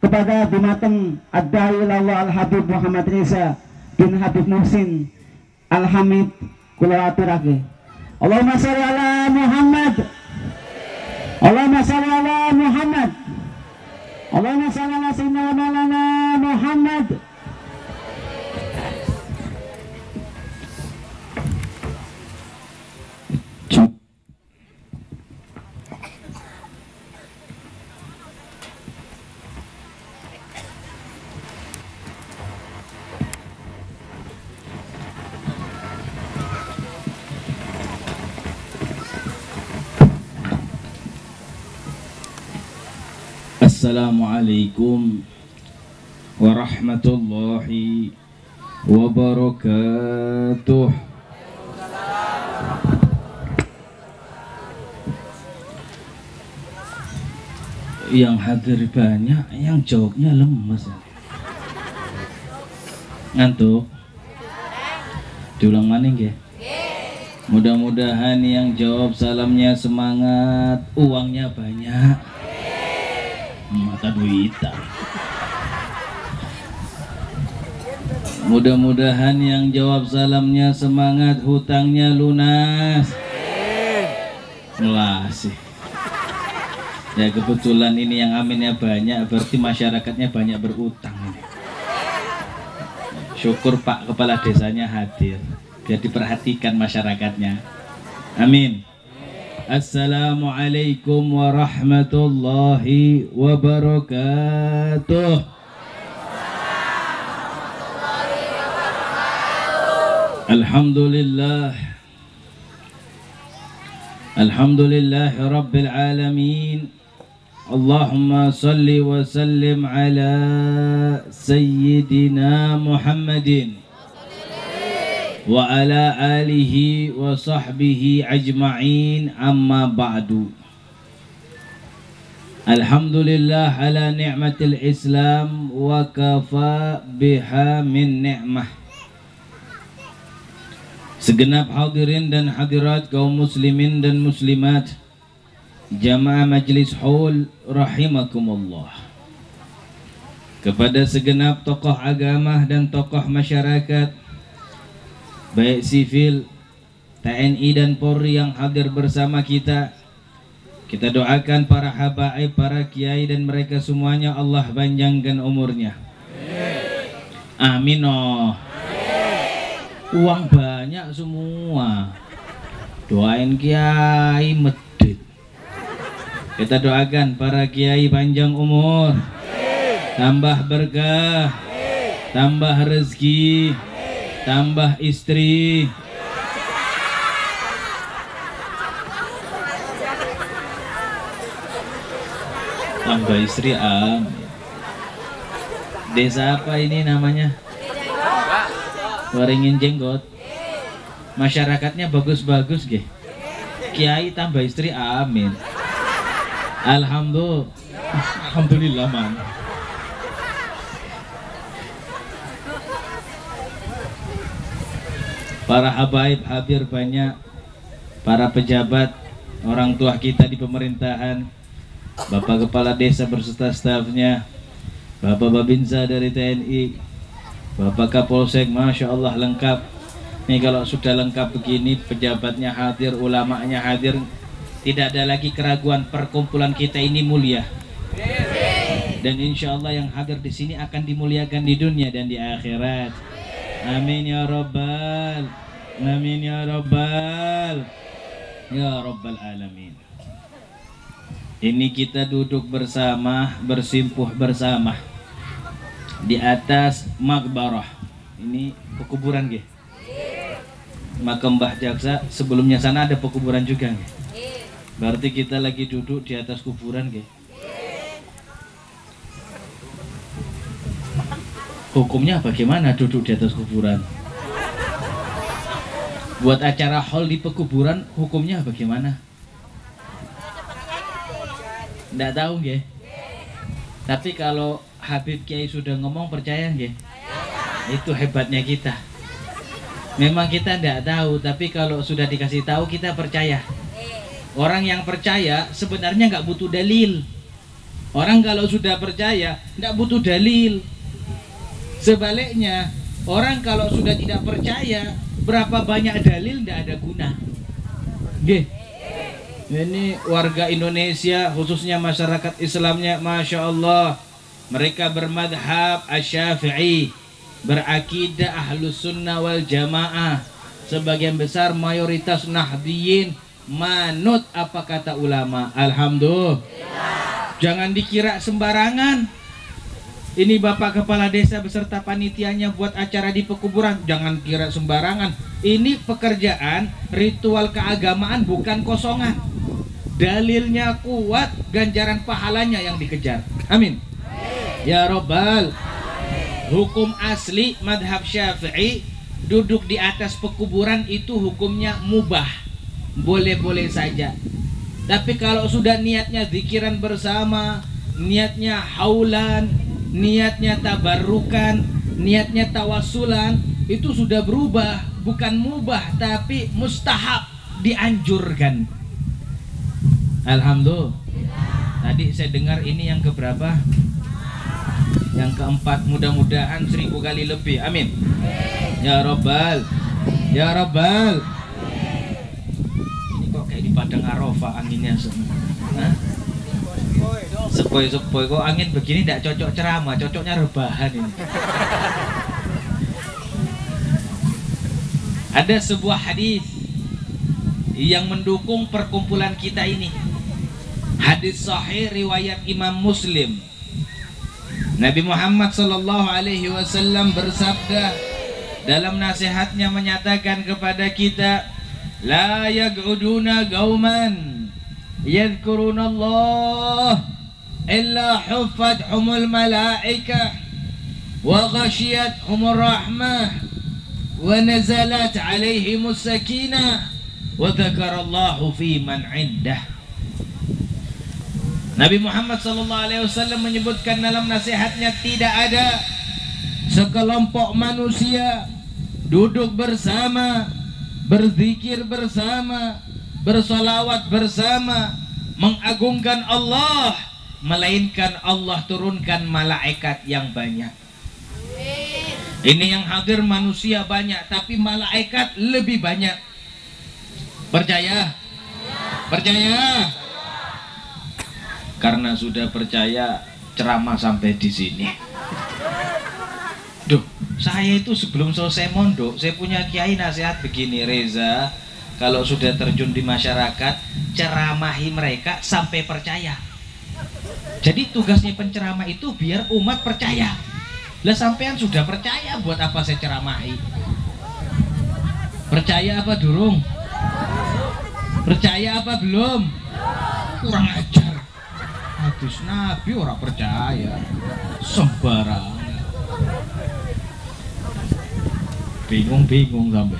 kepada Dumateng Ad-Dai Lawal Habib Muhammad Reza bin Habib Muhsin Al-Hamid kula aturake. Allahumma sholli ala Muhammad. Allahumma sholli ala Muhammad. Allahumma sholli ala sayyidina Maulana Muhammad. Assalamualaikum warahmatullahi wabarakatuh. Yang hadir banyak, yang jawabnya lemes. Ngantuk? Diulang mana nggih? Mudah-mudahan yang jawab salamnya semangat, uangnya banyak. Mata duitan. Mudah-mudahan yang jawab salamnya semangat, hutangnya lunas. Melasih. Ya kebetulan ini yang aminnya banyak, berarti masyarakatnya banyak berutang ini. Syukur Pak Kepala Desanya hadir, biar diperhatikan masyarakatnya. Amin. Assalamualaikum warahmatullahi wabarakatuh. Alhamdulillah. Alhamdulillah Rabbil Alamin. Allahumma salli wa sallim ala Sayyidina Muhammadin wa ala alihi wa sahbihi ajma'in, amma ba'du. Alhamdulillah ala ni'matil Islam wa kafa biha min ni'mah. Segenap hadirin dan hadirat kaum muslimin dan muslimat jamaah majlis haul rahimakumullah. Kepada segenap tokoh agama dan tokoh masyarakat, baik sivil, TNI dan Polri yang hadir bersama kita doakan para habaib, para kiai dan mereka semuanya Allah panjangkan umurnya. Amin. Oh. Uang banyak semua, doain kiai medit. Kita doakan para kiai panjang umur, tambah berkah, tambah rezeki, tambah istri. Tambah istri, amin. Desa apa ini namanya? Waringin Jenggot. Masyarakatnya bagus-bagus nggih. Kiai tambah istri, amin. Alhamdulillah man. Para habaib hadir banyak, para pejabat, orang tua kita di pemerintahan, Bapak Kepala Desa berserta stafnya, Bapak Babinsa dari TNI, Bapak Kapolsek, Masya Allah lengkap. Nih kalau sudah lengkap begini, pejabatnya hadir, ulamanya hadir, tidak ada lagi keraguan, perkumpulan kita ini mulia. Dan insya Allah yang hadir di sini akan dimuliakan di dunia dan di akhirat. Amin ya Rabbal. Amin ya Rabbal. Ya Rabbal Alamin. Ini kita duduk bersama, bersimpuh bersama di atas makbarah. Ini pekuburan nggih. Makam Mbah Jaksa, sebelumnya sana ada pekuburan juga nggih. Berarti kita lagi duduk di atas kuburan nggih. Hukumnya bagaimana duduk di atas kuburan? Buat acara haul di pekuburan hukumnya bagaimana? Nggak tahu nggih. Tapi kalau Habib Kiai sudah ngomong percaya nggih? Itu hebatnya kita. Memang kita nggak tahu, tapi kalau sudah dikasih tahu kita percaya. Orang yang percaya sebenarnya nggak butuh dalil. Orang kalau sudah percaya tidak butuh dalil. Sebaliknya, orang kalau sudah tidak percaya, berapa banyak dalil tidak ada guna. Nggih. Ini warga Indonesia, khususnya masyarakat Islamnya, Masya Allah, mereka bermadhab Asy-Syafi'i, berakidah Ahlus Sunnah wal Jamaah. Sebagian besar mayoritas Nahdliyin manut apa kata ulama. Alhamdulillah. Jangan dikira sembarangan. Ini Bapak Kepala Desa beserta panitianya buat acara di pekuburan. Jangan kira sembarangan. Ini pekerjaan ritual keagamaan, bukan kosongan. Dalilnya kuat, ganjaran pahalanya yang dikejar. Amin. Ya Rabbal. Hukum asli madhab Syafi'i, duduk di atas pekuburan itu hukumnya mubah, boleh-boleh saja. Tapi kalau sudah niatnya zikiran bersama, niatnya haulan, niatnya tabarrukan, niatnya tawasulan, itu sudah berubah, bukan mubah tapi mustahab, dianjurkan. Alhamdulillah. Tadi saya dengar ini yang keberapa? Yang keempat, mudah-mudahan 1000 kali lebih. Amin. Ya Rabbal. Ya Rabbal. Ini kok kayak di padang Arafah anginnya semua. Sepoi-sepoi kok angin begini tidak cocok ceramah, cocoknya rebahan ini. Ada sebuah hadis yang mendukung perkumpulan kita ini. Hadis sahih riwayat Imam Muslim. Nabi Muhammad sallallahu alaihi wasallam bersabda dalam nasihatnya, menyatakan kepada kita, la yaq'uduna qauman yadhkuruna Allah illa huffathumul malaikah wa ghashiyathumur rahmah wa nazalat alaihimus sakinah wa dzakarallahu fi man 'indah. Nabi Muhammad SAW menyebutkan dalam nasihatnya, tidak ada sekelompok manusia duduk bersama, berzikir bersama, bersolawat bersama, mengagungkan Allah, melainkan Allah turunkan malaikat yang banyak. Ini yang hadir manusia banyak, tapi malaikat lebih banyak. Percaya? Percaya? Karena sudah percaya, ceramah sampai di sini. Duh, saya itu sebelum selesai mondok, saya punya kiai nasihat begini, Reza, kalau sudah terjun di masyarakat, ceramahi mereka sampai percaya. Jadi tugasnya penceramah itu biar umat percaya. Lah sampean sudah percaya, buat apa saya ceramahi? Percaya apa durung? Percaya apa belum? Kurang ajar. Hadis Nabi orang percaya, sembarangan. Bingung-bingung sampai.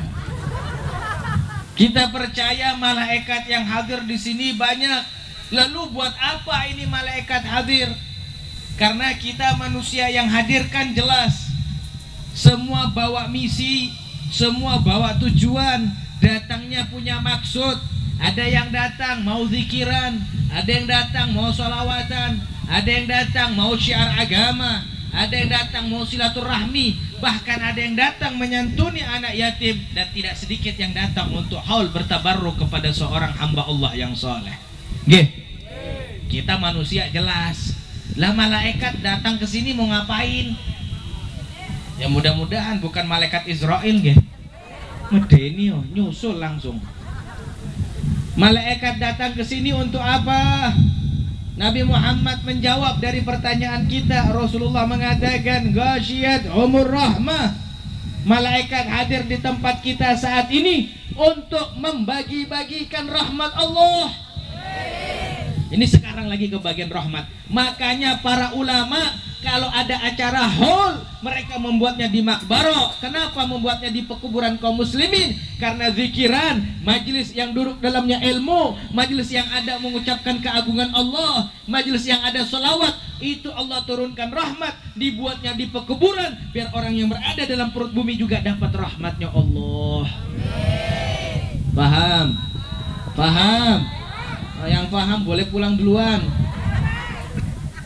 Kita percaya malaikat yang hadir di sini banyak. Lalu buat apa ini malaikat hadir? Karena kita manusia yang hadir kan jelas. Semua bawa misi, semua bawa tujuan, datangnya punya maksud. Ada yang datang mau zikiran, ada yang datang mau sholawatan, ada yang datang mau syiar agama, ada yang datang mau silaturahmi, bahkan ada yang datang menyantuni anak yatim, dan tidak sedikit yang datang untuk haul bertabarruk kepada seorang hamba Allah yang soleh. Nggih. Kita manusia jelas. Lah malaikat datang ke sini mau ngapain? Ya mudah-mudahan bukan malaikat Israel nggih. Medeni yo, nyusul langsung. Malaikat datang ke sini untuk apa? Nabi Muhammad menjawab dari pertanyaan kita. Rasulullah mengatakan, ghasyiyat umur rahmah. Malaikat hadir di tempat kita saat ini untuk membagi-bagikan rahmat Allah. Ini sekarang lagi kebagian rahmat. Makanya para ulama kalau ada acara haul, mereka membuatnya di makbaro. Kenapa membuatnya di pekuburan kaum muslimin? Karena zikiran, majelis yang duduk dalamnya ilmu, majelis yang ada mengucapkan keagungan Allah, majelis yang ada sholawat, itu Allah turunkan rahmat, dibuatnya di pekuburan biar orang yang berada dalam perut bumi juga dapat rahmatnya Allah. Paham? Paham? Yang paham boleh pulang duluan.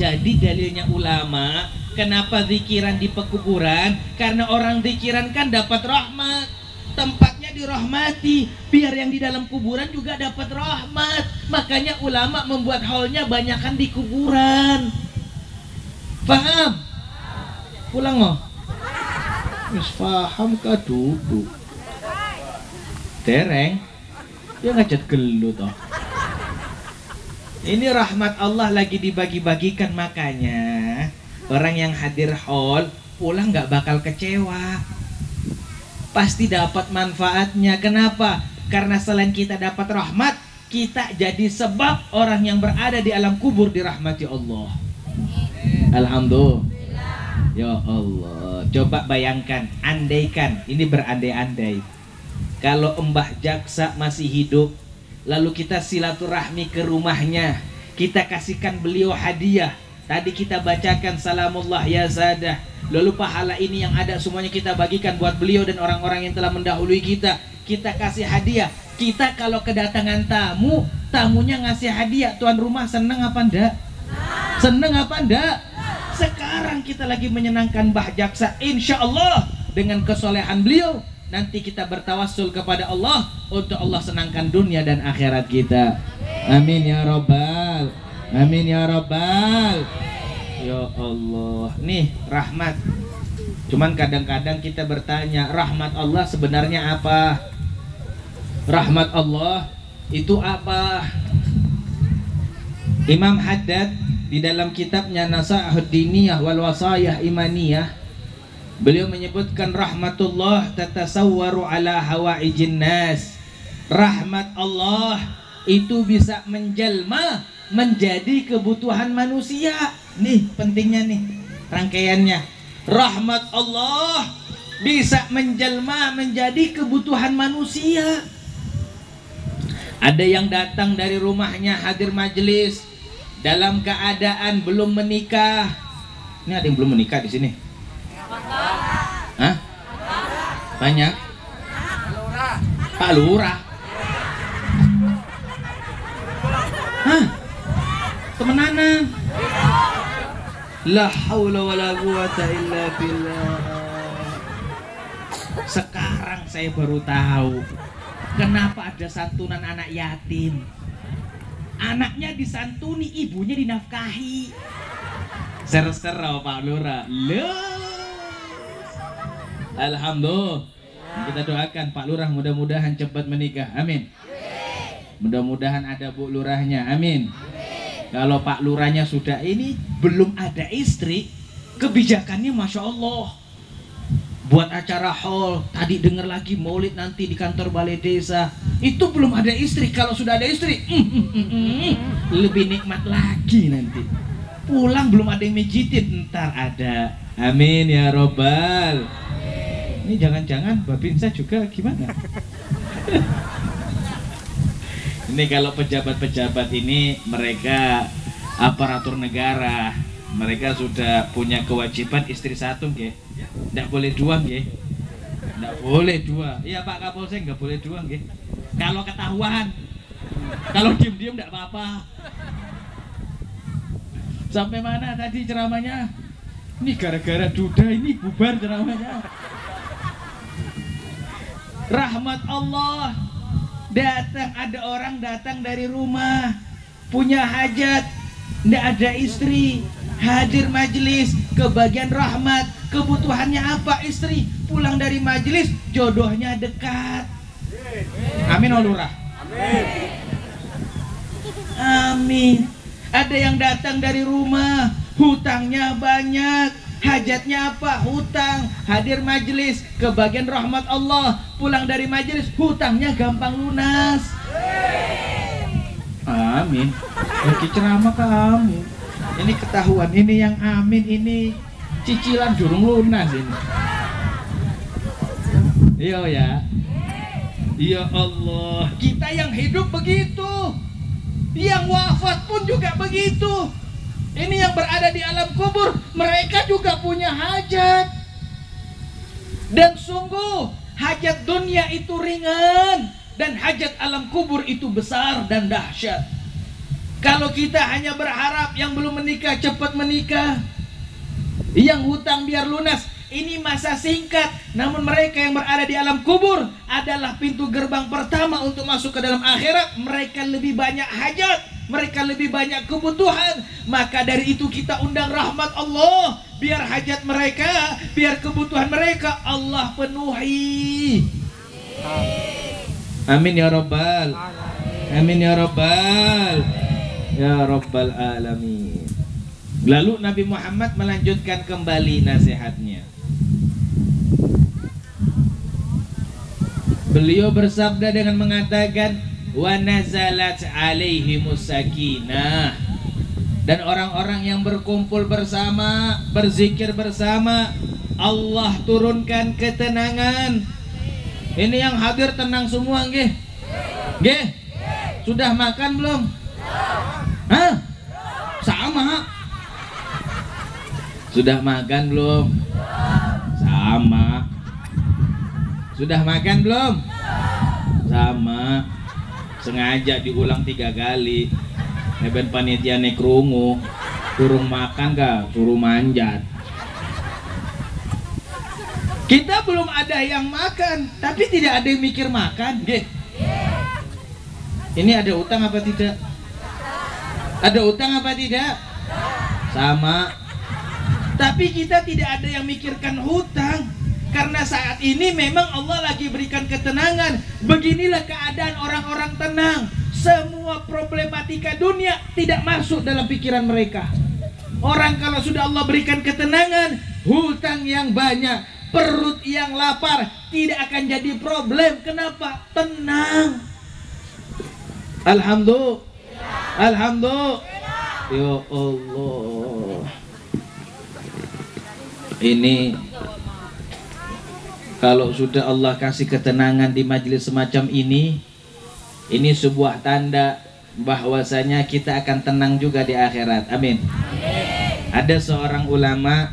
Jadi dalilnya ulama, kenapa zikiran di pekuburan? Karena orang zikiran kan dapat rahmat, tempatnya dirahmati, biar yang di dalam kuburan juga dapat rahmat. Makanya ulama membuat haulnya banyakan di kuburan. Paham? Pulang mau? Wis paham kah duduk? Dereng, dia ngajak gelut toh. Ini rahmat Allah lagi dibagi-bagikan, makanya orang yang hadir haul pulang nggak bakal kecewa, pasti dapat manfaatnya. Kenapa? Karena selain kita dapat rahmat, kita jadi sebab orang yang berada di alam kubur dirahmati Allah. Alhamdulillah. Ya Allah, coba bayangkan, andaikan, ini berandai-andai, kalau Mbah Jaksa masih hidup, lalu kita silaturahmi ke rumahnya, kita kasihkan beliau hadiah. Tadi kita bacakan salamullah ya sadah, lalu pahala ini yang ada semuanya kita bagikan buat beliau dan orang-orang yang telah mendahului kita. Kita kasih hadiah. Kita kalau kedatangan tamu, tamunya ngasih hadiah, tuan rumah seneng apa enggak? Seneng apa enggak? Sekarang kita lagi menyenangkan Mbah Jaksa, insya Allah dengan kesolehan beliau nanti kita bertawassul kepada Allah untuk Allah senangkan dunia dan akhirat kita. Amin ya Rabbal, amin ya Rabbal. Ya Allah, nih rahmat. Cuman kadang-kadang kita bertanya, rahmat Allah sebenarnya apa? Rahmat Allah itu apa? Imam Haddad di dalam kitabnya Nasa'ahud Diniyah wal Wasayah Imaniyah, beliau menyebutkan rahmatullah tatasawwaru ala hawaijin nas. Rahmat Allah itu bisa menjelma menjadi kebutuhan manusia. Nih pentingnya nih rangkaiannya. Rahmat Allah bisa menjelma menjadi kebutuhan manusia. Ada yang datang dari rumahnya hadir majelis dalam keadaan belum menikah. Ini ada yang belum menikah di sini? Hah? Banyak? Pak Lurah. Hah? Temenanan? La haula wala quwata illa billah. Sekarang saya baru tahu kenapa ada santunan anak yatim. Anaknya disantuni, ibunya dinafkahi. Ser-ser Pak Lurah. Alhamdulillah. Kita doakan Pak Lurah mudah-mudahan cepat menikah. Amin. Mudah-mudahan ada Bu Lurahnya. Amin. Kalau Pak Lurahnya sudah ini belum ada istri, kebijakannya Masya Allah. Buat acara haul, tadi dengar lagi maulid nanti di kantor balai desa. Itu belum ada istri. Kalau sudah ada istri, lebih nikmat lagi nanti. Pulang belum ada yang mijitin, ntar ada. Amin ya Robbal. Ini jangan-jangan Babinsa juga gimana? Ini kalau pejabat-pejabat ini mereka aparatur negara, mereka sudah punya kewajiban istri satu, nggih. Nggak boleh dua, nggih. Nggak boleh dua. Iya Pak Kapolsek, nggak boleh dua, nggih. Kalau ketahuan, kalau diem-diem nggak apa-apa. Sampai mana tadi ceramahnya? Ini gara-gara duda ini bubar ceramahnya. Rahmat Allah. Datang, ada orang datang dari rumah, punya hajat, nggak ada istri, hadir majelis, kebagian rahmat. Kebutuhannya apa? Istri. Pulang dari majelis, jodohnya dekat. Amin Lurah. Amin. Ada yang datang dari rumah, hutangnya banyak, hajatnya apa? Hutang. Hadir majelis, kebagian rahmat Allah. Pulang dari majelis, hutangnya gampang lunas. Amin. Lagi ceramah kamu. Ini ketahuan, ini yang amin, ini cicilan jurung lunas ini. Iya ya. Ya Allah, kita yang hidup begitu, yang wafat pun juga begitu. Ini yang berada di alam kubur, mereka juga punya hajat. Dan sungguh hajat dunia itu ringan, dan hajat alam kubur itu besar dan dahsyat. Kalau kita hanya berharap yang belum menikah cepat menikah, yang hutang biar lunas, ini masa singkat. Namun mereka yang berada di alam kubur adalah pintu gerbang pertama untuk masuk ke dalam akhirat. Mereka lebih banyak hajat, mereka lebih banyak kebutuhan. Maka dari itu kita undang rahmat Allah, biar hajat mereka, biar kebutuhan mereka Allah penuhi. Amin ya Rabbal. Amin ya Rabbal. Ya Rabbal Alamin. Lalu Nabi Muhammad melanjutkan kembali nasihatnya. Beliau bersabda dengan mengatakan, wa nazalat alaihimus sakinah. Dan orang-orang yang berkumpul bersama, berzikir bersama, Allah turunkan ketenangan. Ini yang hadir tenang semua nggih? Nggih? Sudah makan belum? Hah? Sama. Sudah makan belum? Sama. Sudah makan belum? Sama. Sengaja diulang 3 kali. Eben panitia krungu. Kurung makan kah? Suruh manjat. Kita belum ada yang makan, tapi tidak ada yang mikir makan. Nggih. Ini ada utang apa tidak? Ada utang apa tidak? Sama. Tapi kita tidak ada yang mikirkan hutang. Karena saat ini memang Allah lagi berikan ketenangan. Beginilah keadaan orang-orang tenang. Semua problematika dunia tidak masuk dalam pikiran mereka. Orang kalau sudah Allah berikan ketenangan, hutang yang banyak, perut yang lapar tidak akan jadi problem. Kenapa? Tenang. Alhamdulillah. Alhamdulillah. Ya Allah. Ini kalau sudah Allah kasih ketenangan di majelis semacam ini sebuah tanda bahwasanya kita akan tenang juga di akhirat. Amin. Ada seorang ulama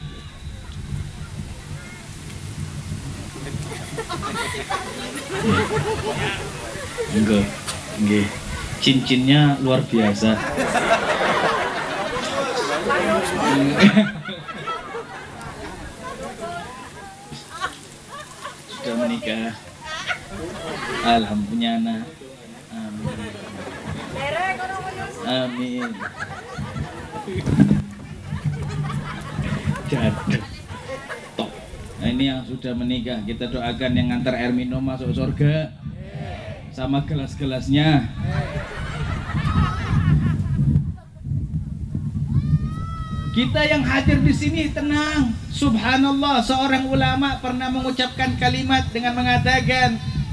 enggak, cincinnya luar biasa. Sudah menikah, alhamdulillah. Amin. Jatuh. Top. Nah, ini yang sudah menikah, kita doakan yang ngantar air minum masuk surga sama gelas-gelasnya. Kita yang hadir di sini tenang. Subhanallah, seorang ulama pernah mengucapkan kalimat dengan mengatakan,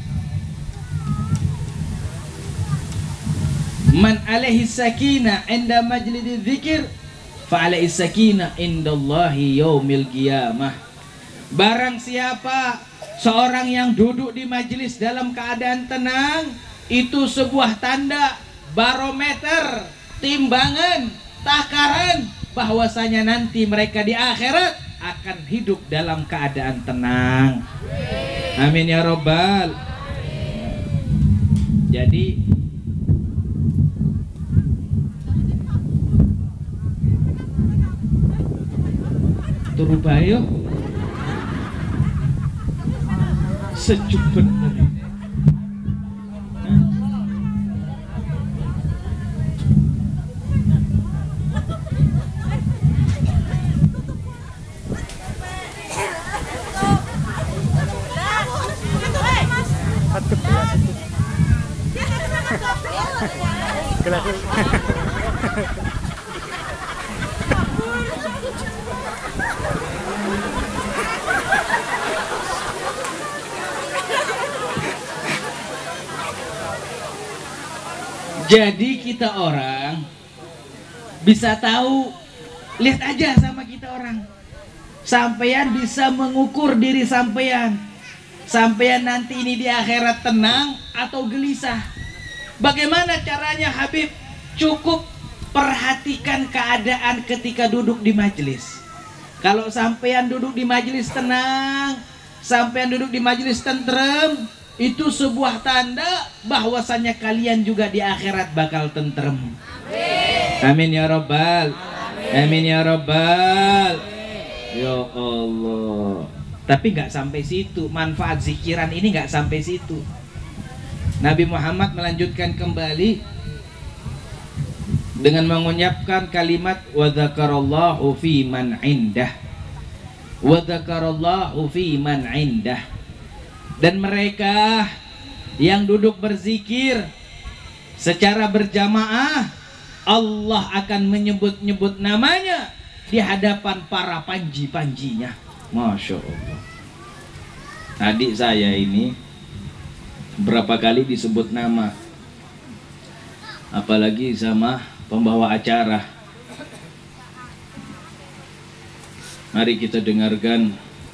man alaihi sakinah inda majlidi dzikir fa alaihi sakinah indallahi yaumil qiyamah. Barang siapa seorang yang duduk di majelis dalam keadaan tenang, itu sebuah tanda, barometer, timbangan, takaran bahwasanya nanti mereka di akhirat akan hidup dalam keadaan tenang. Amin ya Rabbal. Jadi turu bayo sejuk bener. Jadi kita orang bisa tahu, lihat aja sama kita orang. Sampean bisa mengukur diri sampean. Sampean nanti ini di akhirat tenang atau gelisah. Bagaimana caranya Habib? Cukup perhatikan keadaan ketika duduk di majelis. Kalau sampean duduk di majelis tenang, sampean duduk di majelis tentrem, itu sebuah tanda bahwasannya kalian juga di akhirat bakal tentrem. Amin ya Rabbal. Amin ya Rabbal. Ya Allah. Tapi nggak sampai situ, manfaat zikiran ini nggak sampai situ. Nabi Muhammad melanjutkan kembali dengan mengucapkan kalimat wa dzakarallahu fi man indah. Wa dzakarallahu fi man indah. Dan mereka yang duduk berzikir secara berjamaah, Allah akan menyebut-nyebut namanya di hadapan para panji-panjinya. Masya Allah. Adik saya ini berapa kali disebut nama, apalagi sama pembawa acara. Mari kita dengarkan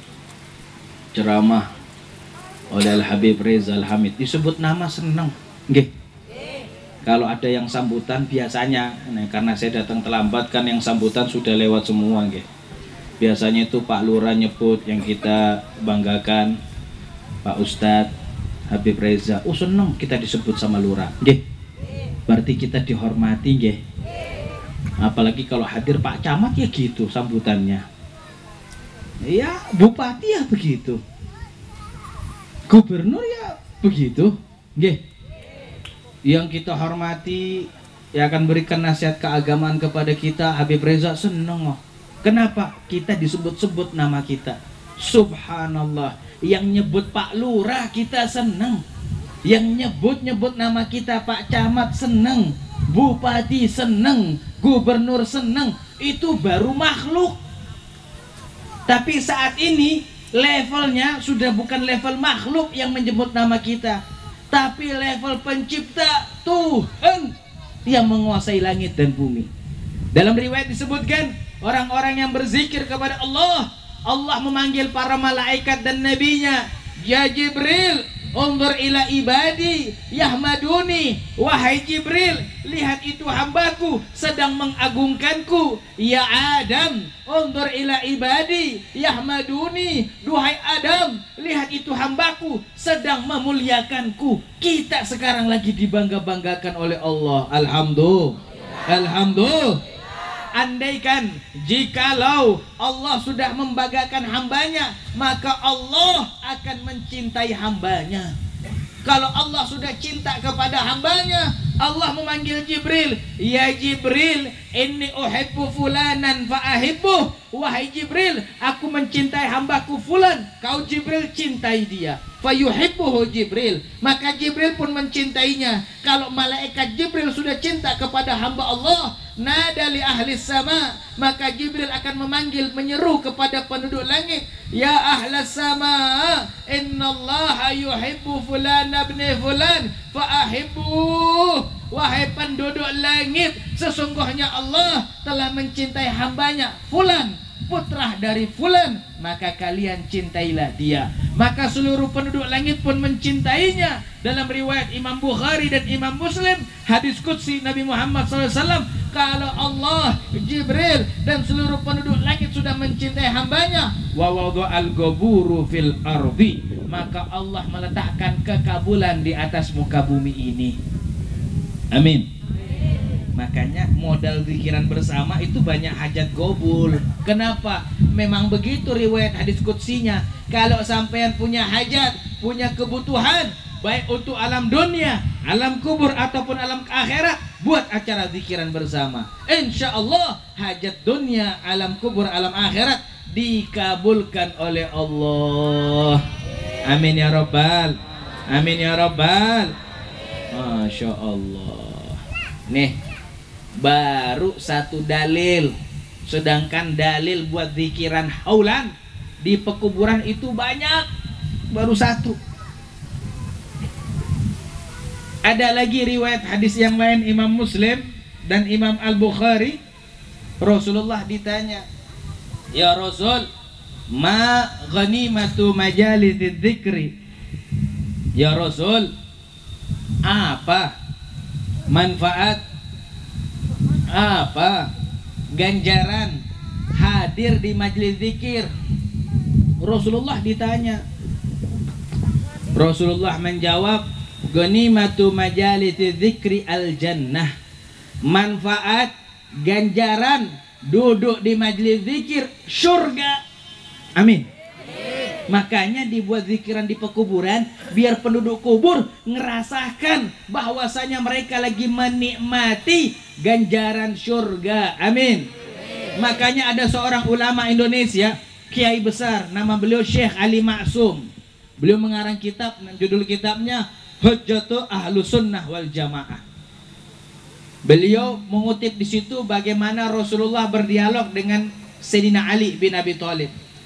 ceramah oleh Al-Habib Reza Al-Hamid. Disebut nama senang. Nggih. Kalau ada yang sambutan biasanya, karena saya datang terlambat kan, yang sambutan sudah lewat semua, nggih. Biasanya itu Pak Lurah nyebut yang kita banggakan, Pak Ustadz Habib Reza. Oh seneng kita disebut sama Lurah, nggih. Berarti kita dihormati, nggih. Apalagi kalau hadir Pak Camat ya gitu sambutannya. Ya Bupati ya begitu. Gubernur ya begitu, nggih. Yang kita hormati, yang akan berikan nasihat keagamaan kepada kita, Habib Reza seneng. Kenapa? Kita disebut-sebut nama kita. Subhanallah. Yang nyebut Pak Lurah kita seneng. Yang nyebut-nyebut nama kita Pak Camat seneng. Bupati seneng. Gubernur seneng. Itu baru makhluk. Tapi saat ini levelnya sudah bukan level makhluk yang menyebut nama kita, tapi level pencipta, Tuhan yang menguasai langit dan bumi. Dalam riwayat disebutkan, orang-orang yang berzikir kepada Allah, Allah memanggil para malaikat dan nabinya. Ya Jibril, undur ila ibadi yahmaduni. Wahai Jibril, lihat itu hambaku sedang mengagungkanku. Ya Adam, undur ila ibadi yahmaduni. Duhai Adam, lihat itu hambaku sedang memuliakanku. Kita sekarang lagi dibangga-banggakan oleh Allah. Alhamdulillah. Alhamdulillah. Andaikan jikalau Allah sudah membanggakan hambanya, maka Allah akan mencintai hambanya. Kalau Allah sudah cinta kepada hambanya, Allah memanggil Jibril. Ya Jibril, inni uhibbu fulanan fa'ahibbuh. Wahai Jibril, aku mencintai hambaku fulan. Kau Jibril cintai dia. Fayuhibbuhu Jibril. Maka Jibril pun mencintainya. Kalau malaikat Jibril sudah cinta kepada hamba Allah, nada li ahli sama, maka Jibril akan memanggil, menyeru kepada penduduk langit. Ya ahlas sama, innallaha yuhibbu fulan ibni fulan fa'ahibbuh. Wahai penduduk langit, sesungguhnya Allah telah mencintai hambanya fulan, putra dari fulan, maka kalian cintailah dia. Maka seluruh penduduk langit pun mencintainya. Dalam riwayat Imam Bukhari dan Imam Muslim, hadis qudsi Nabi Muhammad SAW, kalau Allah, Jibril dan seluruh penduduk langit sudah mencintai hambanya, wa wada'al ghaburu fil ardi, maka Allah meletakkan kekabulan di atas muka bumi ini. Amin. Makanya modal pikiran bersama itu banyak hajat gobul. Kenapa? Memang begitu riwayat hadis qudsinya. Kalau sampean punya hajat, punya kebutuhan, baik untuk alam dunia, alam kubur ataupun alam akhirat, buat acara zikiran bersama. Insya Allah hajat dunia, alam kubur, alam akhirat dikabulkan oleh Allah. Amin ya Rabbal. Amin ya Rabbal. Masya Allah. Nih, baru satu dalil. Sedangkan dalil buat zikiran haulan di pekuburan itu banyak. Baru satu. Ada lagi riwayat hadis yang lain Imam Muslim dan Imam Al-Bukhari. Rasulullah ditanya, ya Rasul, ma ghanimatu majalidz dzikri. Ya Rasul, apa manfaat, apa ganjaran hadir di majelis zikir? Rasulullah ditanya. Rasulullah menjawab, ghanimatu majalidz dzikri al jannah. Manfaat ganjaran duduk di majelis zikir surga. Amin. Makanya dibuat zikiran di pekuburan biar penduduk kubur ngerasakan bahwasanya mereka lagi menikmati ganjaran surga. Amin. Makanya ada seorang ulama Indonesia, kiai besar, nama beliau Syekh Ali Maksum. Beliau mengarang kitab, judul kitabnya Hujjatu Ahlus Sunnah wal Jamaah. Beliau mengutip di situ bagaimana Rasulullah berdialog dengan Sayyidina Ali bin Abi Thalib.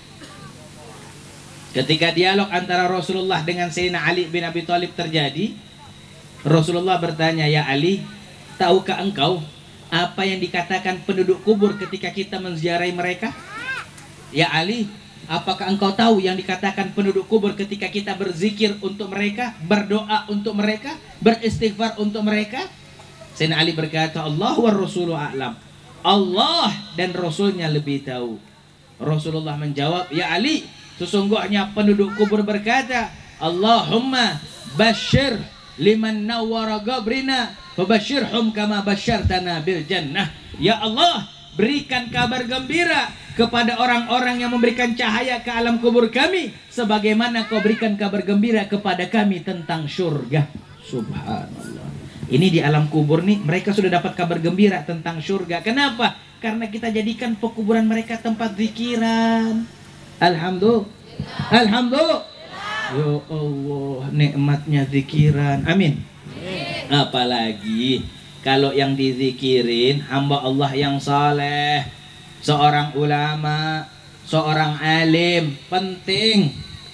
Ketika dialog antara Rasulullah dengan Sayyidina Ali bin Abi Thalib terjadi, Rasulullah bertanya, "Ya Ali, tahukah engkau apa yang dikatakan penduduk kubur ketika kita menziarahi mereka?" "Ya Ali, apakah engkau tahu yang dikatakan penduduk kubur ketika kita berzikir untuk mereka, berdoa untuk mereka, beristighfar untuk mereka?" Sayyidina Ali berkata, "Allah wa Rasulu a'lam." Allah dan Rasulnya lebih tahu. Rasulullah menjawab, "Ya Ali, sesungguhnya penduduk kubur berkata, Allahumma basyir liman nawwara qabrina fabashirhum kama basyartana bil jannah." Ya Allah, berikan kabar gembira kepada orang-orang yang memberikan cahaya ke alam kubur kami sebagaimana kau berikan kabar gembira kepada kami tentang surga. Subhanallah. Ini di alam kubur nih mereka sudah dapat kabar gembira tentang surga. Kenapa? Karena kita jadikan pekuburan mereka tempat zikiran. Alhamdulillah. Alhamdulillah. Ya Allah, nikmatnya zikiran. Amin. Apalagi kalau yang dizikirin hamba Allah yang saleh, seorang ulama, seorang alim. Penting.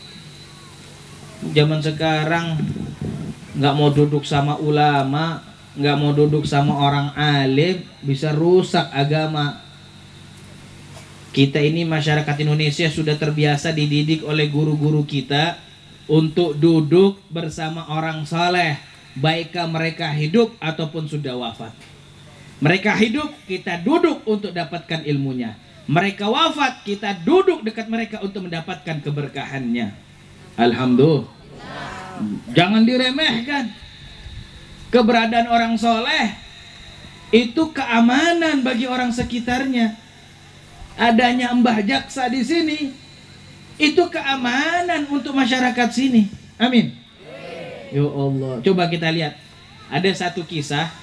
Zaman sekarang nggak mau duduk sama ulama, nggak mau duduk sama orang alim, bisa rusak agama. Kita ini masyarakat Indonesia sudah terbiasa dididik oleh guru-guru kita untuk duduk bersama orang saleh, baiklah mereka hidup ataupun sudah wafat. Mereka hidup, kita duduk untuk dapatkan ilmunya. Mereka wafat, kita duduk dekat mereka untuk mendapatkan keberkahannya. Alhamdulillah. Jangan diremehkan. Keberadaan orang soleh itu keamanan bagi orang sekitarnya. Adanya Mbah Jaksa di sini itu keamanan untuk masyarakat sini. Amin. Ya Allah. Coba kita lihat. Ada satu kisah.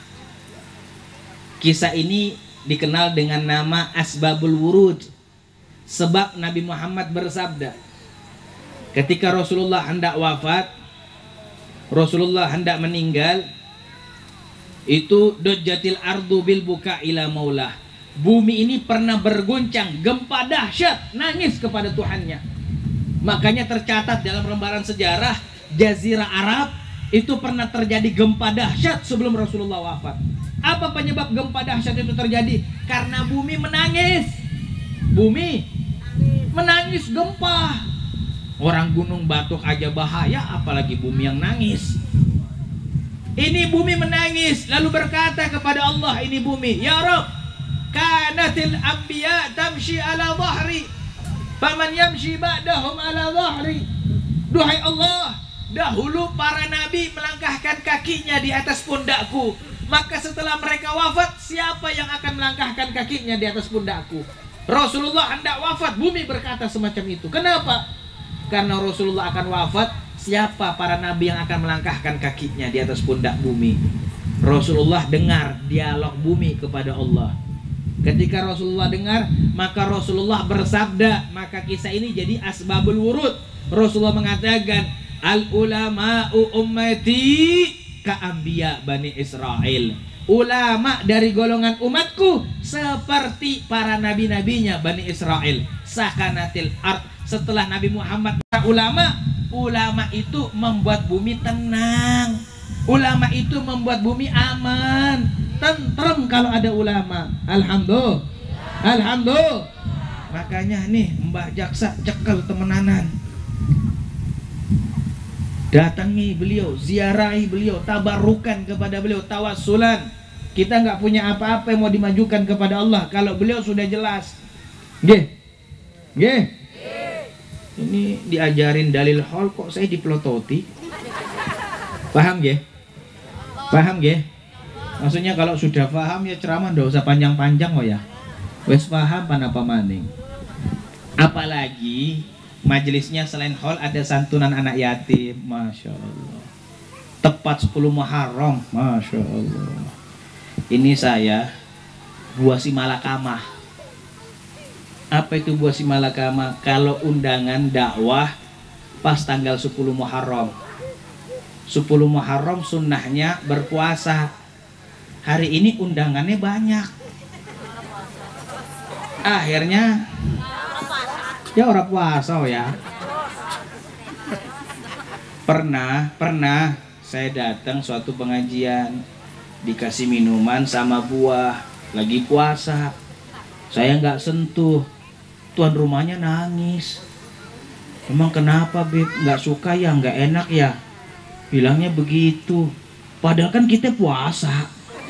Kisah ini dikenal dengan nama Asbabul Wurud. Sebab Nabi Muhammad bersabda, ketika Rasulullah hendak wafat, Rasulullah hendak meninggal, itu dojjatil ardu bil buka ila maulah. Bumi ini pernah berguncang, gempa dahsyat, nangis kepada Tuhannya. Makanya tercatat dalam lembaran sejarah Jazirah Arab itu pernah terjadi gempa dahsyat sebelum Rasulullah wafat. Apa penyebab gempa dahsyat itu terjadi? Karena bumi menangis. Bumi menangis gempa. Orang gunung batuk aja bahaya, apalagi bumi yang nangis. Ini bumi menangis, lalu berkata kepada Allah, ini bumi, "Ya Rabb, kanatil anbiya tamshi ala dhahri, faman yamshi ba'dahum ala dhahri." Duhai Allah, dahulu para nabi melangkahkan kakinya di atas pundakku, maka setelah mereka wafat, siapa yang akan melangkahkan kakinya di atas pundakku? Rasulullah hendak wafat, bumi berkata semacam itu. Kenapa? Karena Rasulullah akan wafat, siapa para nabi yang akan melangkahkan kakinya di atas pundak bumi? Rasulullah dengar dialog bumi kepada Allah. Ketika Rasulullah dengar, maka Rasulullah bersabda. Maka kisah ini jadi asbabul wurud. Rasulullah mengatakan, "Al ulama'u ummati ka'ambiya Bani Israel." Ulama dari golongan umatku seperti para nabi-nabinya Bani Israel. Sakanatil ard. Setelah Nabi Muhammad, ulama itu membuat bumi tenang. Ulama itu membuat bumi aman, tentrem kalau ada ulama. Alhamdulillah. Alhamdulillah. Makanya nih Mbah Jaksa cekel temenanan. Datangi beliau, ziarahi beliau, tabarukan kepada beliau, tawassulan. Kita nggak punya apa-apa yang mau dimajukan kepada Allah kalau beliau sudah jelas. Nggih. Nggih. Ini diajarin dalil hol kok saya dipelototi. Paham nggih? Paham nggih? Maksudnya kalau sudah paham ya ceramah ndak usah panjang-panjang kok ya. Wes paham panapa maning. Apalagi majelisnya selain haul ada santunan anak yatim, masya Allah. Tepat 10 Muharram, masya Allah. Ini saya buah si malakamah. Apa itu buah si malakamah? Kalau undangan dakwah pas tanggal 10 Muharram. 10 Muharram sunnahnya berpuasa. Hari ini undangannya banyak. Akhirnya ya orang puasa ya. Pernah saya datang suatu pengajian, dikasih minuman sama buah, lagi puasa. Saya nggak sentuh, tuan rumahnya nangis. Emang kenapa Beb? Nggak suka ya? Nggak enak ya? Bilangnya begitu. Padahal kan kita puasa.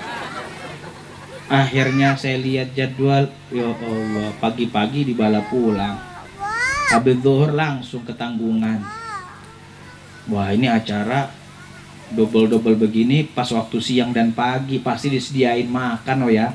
Akhirnya saya lihat jadwal, ya Allah, pagi-pagi dibala pulang. Habis zuhur langsung ke tanggungan. Wah, ini acara double-double begini pas waktu siang dan pagi pasti disediain makan oh ya.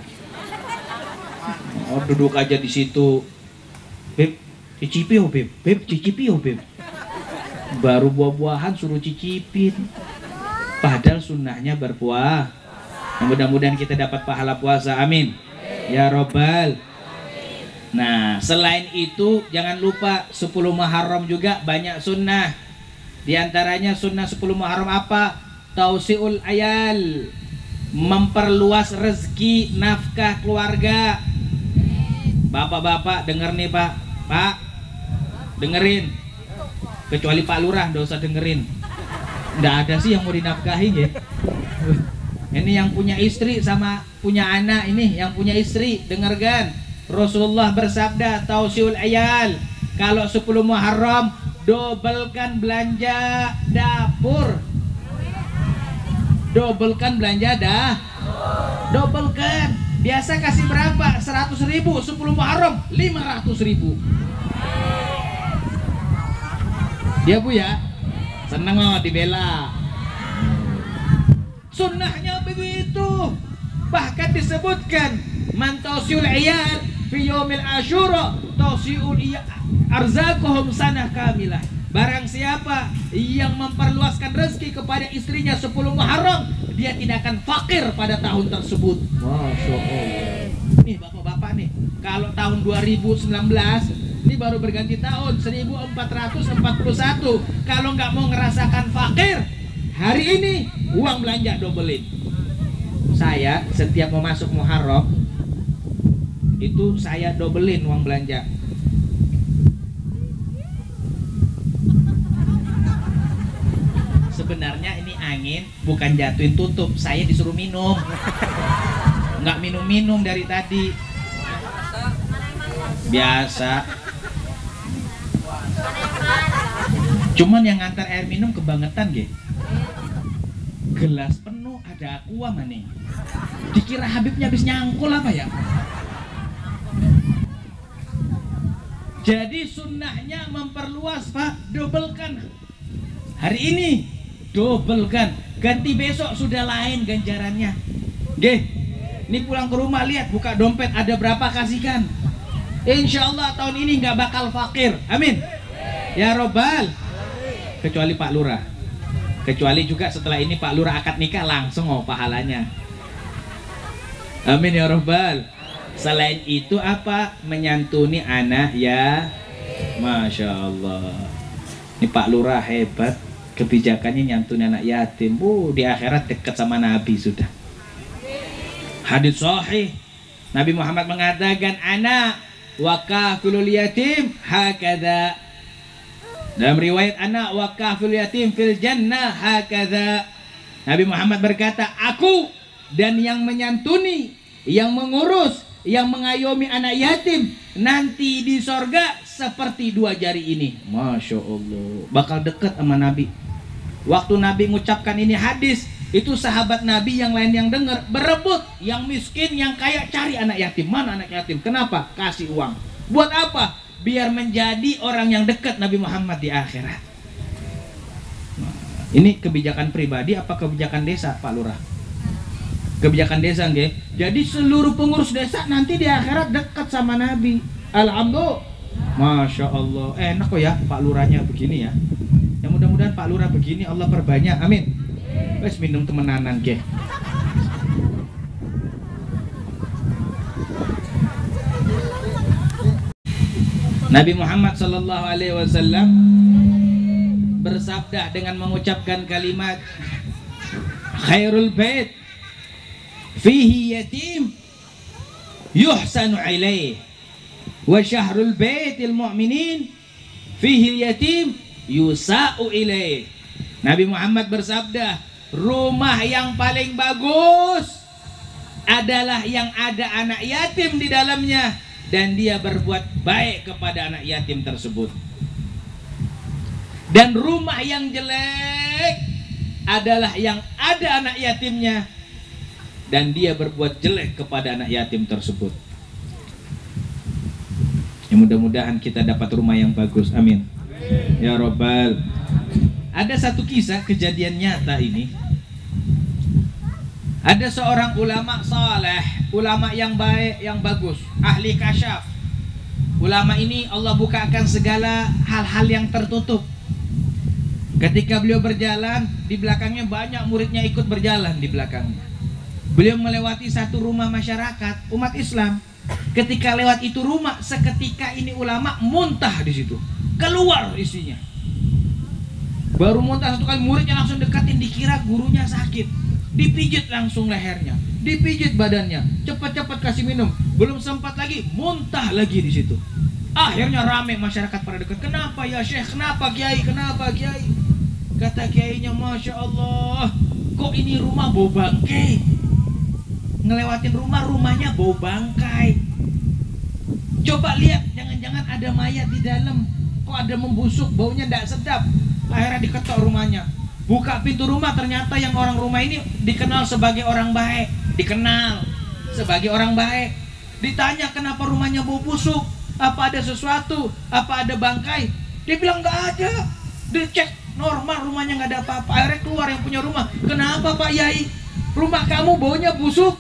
Oh, duduk aja di situ. Beb, cicipi oh Beb. Beb, cicipi oh Beb. Baru buah-buahan suruh cicipin. Padahal sunnahnya berpuasa. Mudah-mudahan kita dapat pahala puasa. Amin. Ya Robbal. Nah, selain itu jangan lupa 10 Muharram juga banyak sunnah. Di antaranya sunnah 10 Muharram apa? Tausiul ayal, memperluas rezeki nafkah keluarga. Bapak-bapak denger nih Pak. Pak, dengerin. Kecuali Pak Lurah, nggak usah dengerin. Nggak ada sih yang mau dinafkahin ya. Ini yang punya istri sama punya anak ini, yang punya istri dengarkan. Rasulullah bersabda, tausiul ayal, kalau 10 Muharram dobelkan belanja dapur. Dobelkan belanja dobelkan. Biasa kasih berapa? 100.000, 10 Muharram 500.000. Dia Bu ya, seneng mau dibela. Sunnahnya begitu. Bahkan disebutkan man tausiul iyal fi yaumil asyura tausiul arzaquhum sanah kamilah. Barang siapa yang memperluaskan rezeki kepada istrinya 10 Muharram, dia tidak akan fakir pada tahun tersebut. Masya Allah. Nih bapak-bapak nih, kalau tahun 2019 ini baru berganti tahun 1441. Kalau nggak mau ngerasakan fakir, hari ini uang belanja dobelin. Saya setiap mau masuk Muharram itu saya dobelin uang belanja. Sebenarnya ini angin bukan jatuhin tutup, saya disuruh minum. Nggak minum-minum dari tadi. Biasa. Cuman yang ngantar air minum kebangetan gitu. Gelas penuh ada aqua maning. Dikira Habibnya habis nyangkul apa ya? Jadi sunnahnya memperluas Pak, dobelkan. Hari ini dobelkan, ganti besok sudah lain ganjarannya. Gih, ini pulang ke rumah lihat buka dompet ada berapa kasihkan. Insya Allah tahun ini nggak bakal fakir. Amin. Ya Robbal. Kecuali Pak Lurah. Kecuali juga setelah ini Pak Lurah akad nikah langsung pahalanya. Amin ya Robbal. Selain itu apa? Menyantuni anak ya. Masya Allah. Ini Pak Lurah hebat. Kebijakannya nyantuni anak yatim. Di akhirat dekat sama Nabi sudah. Hadits sahih. Nabi Muhammad mengatakan anak wakafilul yatim hakadha. Dalam riwayat anak wakafil yatim fil jannah hakadha. Nabi Muhammad berkata, aku dan yang menyantuni, yang mengurus, yang mengayomi anak yatim nanti di sorga seperti 2 jari ini. Masya Allah. Bakal dekat sama Nabi. Waktu Nabi mengucapkan ini hadis, itu sahabat Nabi yang lain yang dengar berebut, yang miskin, yang kaya cari anak yatim. Mana anak yatim? Kenapa? Kasih uang. Buat apa? Biar menjadi orang yang dekat Nabi Muhammad di akhirat. Nah, ini kebijakan pribadi apa kebijakan desa Pak Lurah? kebijakan desa nggih. Jadi seluruh pengurus desa nanti di akhirat dekat sama Nabi. Alhamdulillah. Masya Allah. Enak kok ya Pak Lurahnya begini ya. Ya mudah-mudahan Pak Lurah begini Allah perbanyak. Amin. Wes minum temenanan nggih. Nabi Muhammad sallallahu alaihi wasallam bersabda dengan mengucapkan kalimat khairul bait fihi yatim yuhsanu ilaih wa syahrul baitil mu'minin fihi yatim yusa'u ilaih. Nabi Muhammad bersabda, rumah yang paling bagus adalah yang ada anak yatim di dalamnya dan dia berbuat baik kepada anak yatim tersebut. Dan rumah yang jelek adalah yang ada anak yatimnya dan dia berbuat jelek kepada anak yatim tersebut. Ya, mudah-mudahan kita dapat rumah yang bagus. Amin. Ya Rabbal. Ada satu kisah kejadian nyata ini. Ada seorang ulama saleh, ulama yang baik, yang bagus, ahli kasyaf. Ulama ini Allah bukakan segala hal-hal yang tertutup. Ketika beliau berjalan, di belakangnya banyak muridnya ikut berjalan di belakangnya. Beliau melewati satu rumah masyarakat umat Islam. Ketika lewat itu rumah, seketika ini ulama muntah di situ. Keluar isinya. Baru muntah satu kali, muridnya langsung dekatin, dikira gurunya sakit. Dipijit langsung lehernya, dipijit badannya, cepat-cepat kasih minum. Belum sempat lagi, muntah lagi di situ. Akhirnya rame masyarakat pada dekat. Kenapa ya Syekh? Kenapa Kiai? Kenapa Kiai? Kata Kiainya, Masya Allah, kok ini rumah bau bangkai? Ngelewatin rumahnya bau bangkai. Coba lihat, jangan-jangan ada mayat di dalam. Kok ada membusuk, baunya tidak sedap. Akhirnya diketok rumahnya. Buka pintu rumah, ternyata yang orang rumah ini dikenal sebagai orang baik. Dikenal sebagai orang baik. Ditanya kenapa rumahnya bau busuk, apa ada sesuatu, apa ada bangkai. Dia bilang nggak ada. Dicek normal, rumahnya nggak ada apa-apa. Akhirnya keluar yang punya rumah. Kenapa Pak Yai? Rumah kamu baunya busuk.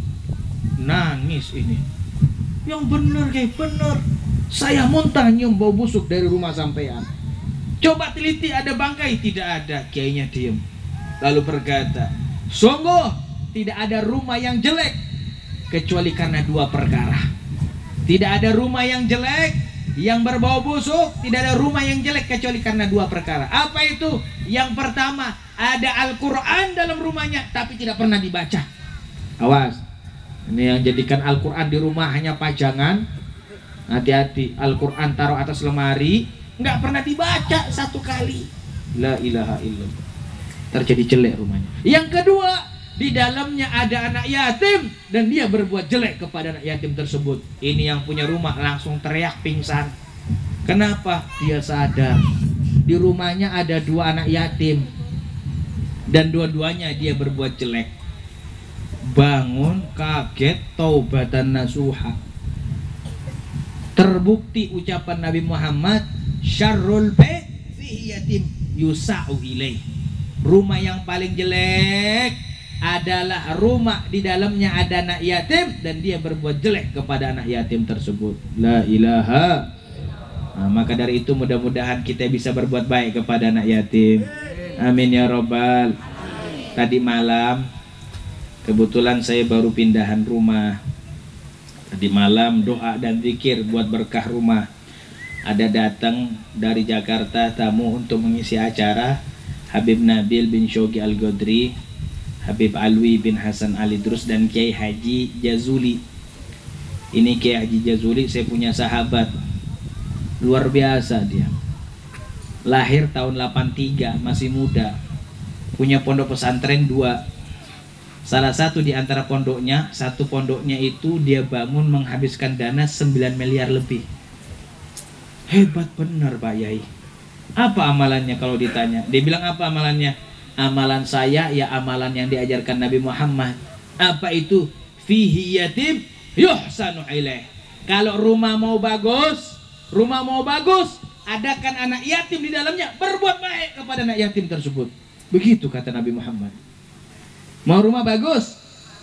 Nangis ini. Yang bener kayak bener. Saya muntah nyium bau busuk dari rumah sampean. Coba teliti ada bangkai, tidak ada. Kiainya diem. Lalu berkata, sungguh tidak ada rumah yang jelek kecuali karena dua perkara. Tidak ada rumah yang jelek yang berbau busuk, tidak ada rumah yang jelek kecuali karena dua perkara. Apa itu? Yang pertama, ada Al-Quran dalam rumahnya tapi tidak pernah dibaca. Awas, ini yang jadikan Al-Quran di rumah hanya pajangan. Hati-hati, Al-Quran taruh atas lemari, nggak pernah dibaca satu kali. La ilaha illallah. Terjadi jelek rumahnya. Yang kedua, di dalamnya ada anak yatim dan dia berbuat jelek kepada anak yatim tersebut. Ini yang punya rumah langsung teriak pingsan. Kenapa? Dia sadar di rumahnya ada dua anak yatim dan dua-duanya dia berbuat jelek. Bangun kaget, taubatan nasuha. Terbukti ucapan Nabi Muhammad, syarrul bait fihi yatim yusa'u ilaih. Rumah yang paling jelek adalah rumah di dalamnya ada anak yatim dan dia berbuat jelek kepada anak yatim tersebut. La ilaha. Nah, maka dari itu mudah-mudahan kita bisa berbuat baik kepada anak yatim. Amin ya Rabbal. Tadi malam kebetulan saya baru pindahan rumah. Tadi malam doa dan zikir buat berkah rumah. Ada datang dari Jakarta tamu untuk mengisi acara, Habib Nabil bin Shogi Al-Godri, Habib Alwi bin Hasan Ali Drus, dan Kiai Haji Jazuli. Ini Kiai Haji Jazuli saya punya sahabat, luar biasa dia. Lahir tahun 83, masih muda. Punya pondok pesantren 2. Salah satu di antara pondoknya, satu pondoknya itu dia bangun menghabiskan dana 9 miliar lebih. Hebat benar Pak Yai. Apa amalannya kalau ditanya? Dia bilang apa amalannya? Amalan saya ya amalan yang diajarkan Nabi Muhammad. Apa itu? Fihi yatim yuhsanu ilaih. Kalau rumah mau bagus, adakan anak yatim di dalamnya, berbuat baik kepada anak yatim tersebut. Begitu kata Nabi Muhammad. Mau rumah bagus,